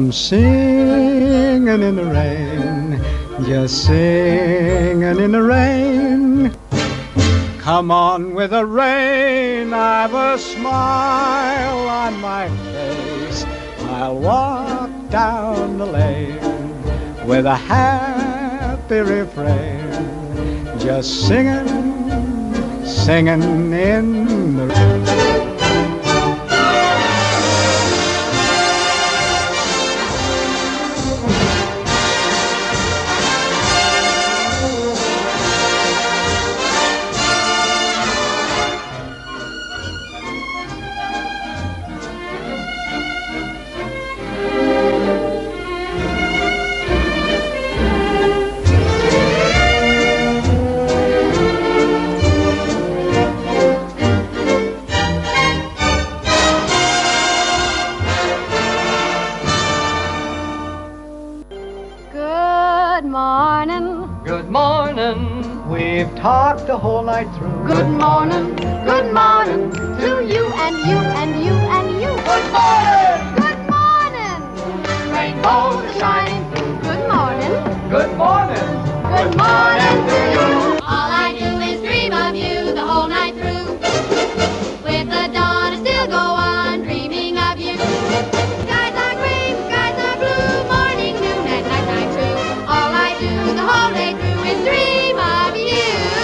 I'm singing in the rain, just singing in the rain. Come on with the rain, I've a smile on my face. I'll walk down the lane with a happy refrain, just singing, singing in the rain. Good morning. We've talked the whole night through. Good morning to you and you and you and you. Good morning. Good morning. Rainbows are shining through. Good morning. Good morning. Good morning to you. All I do is dream of you the whole night through. With the dawn I still go on dreaming of you. Skies are green, skies are blue, morning, noon, and night time too. All I do the whole day through is dream of you.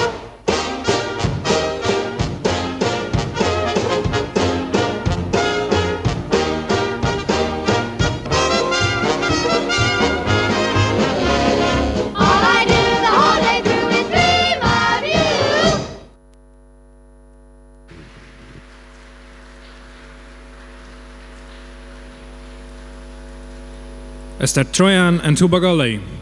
All I do the whole day through is dream of you. Eszter, Trojan and Huba Gallai.